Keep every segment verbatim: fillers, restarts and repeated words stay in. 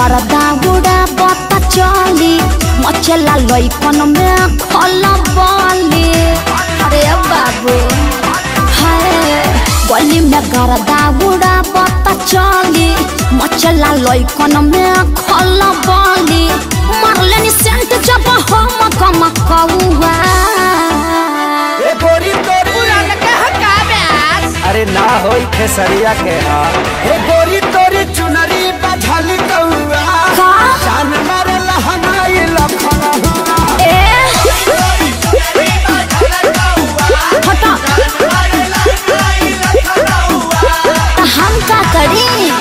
गर्दा उड़ा बता चली मचला लइकन में खल बली। अरे बाबू हाय गली में गर्दा उड़ा बता चली मचला लइकन में खल बली। मारले नि सेंट जब हम कम कौआ ए गोरी तोरी पुरान के हका ब्यास। अरे ना होई खेसरिया के हा ए गोरी तोरी चुनरी बझल कौआ का जान मारे लहनाई लखना ए हटा हम का करी।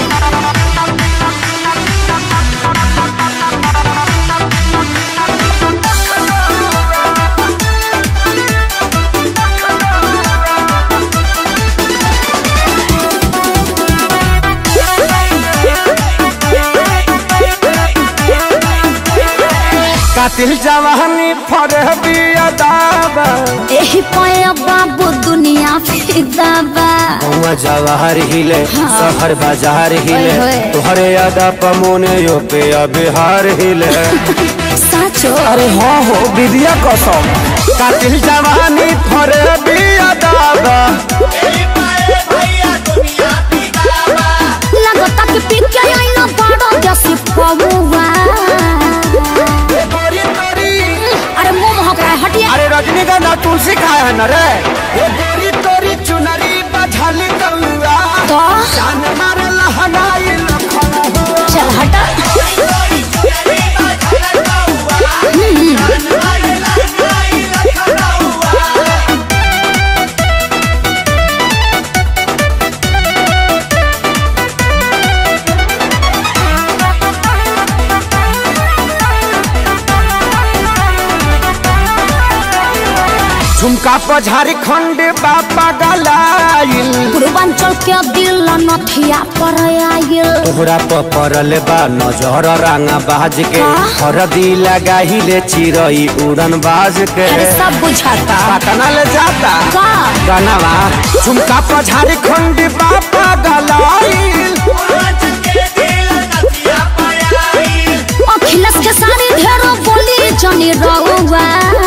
कातिल जवानी फरहबी अदाबा एही पाया बाबू दुनिया फिदा बा। हुआ जवाहर हिले हाँ। शहर बाजार हिले ओए होए। तुहरे अदा पमोने यो पे बिहार हिले साचो अरे हाँ हो विद्या कसम कातिल जवानी फरहबी अदाबा लगता कि पी के आईना बड़ा जैसे पौवा। अरे मुंह महक रहा है हटिए। अरे रजनीगंधा तुलसी खाए है न रे ये गोरी तोरी चुनरी बझल कौआ तो जान मारे लहनाई लखना हुआ। चल हटा झुमका पर झारखंड बापा गलाइल पूर्वांचल के दिल नथिया पर आइल। तोहरा पर पड़ल बा नजर रंगा बाज के हाँ? हरदी लगाहिले चिरई उड़न बाज के अरे सब बुझाता पटना ले जाता का गनवा झुमका पर झारखंड बापा गलाइल अखिलेश के सारी ढेरों बोली जनी रहुआ।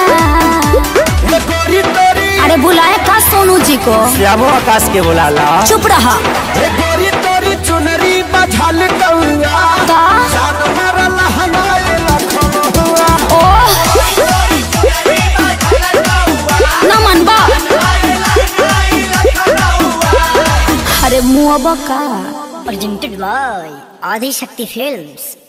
अरे बुलाए का सोनू जी को श्यामो आकाश के बुलाला चुप रहा। ए गोरी तोरी चुनरी बझल कौआ का जान मारे लहनाई लखना हुआ। ओ न मनबा अरे मुआबा का presented by Adi Shakti Films।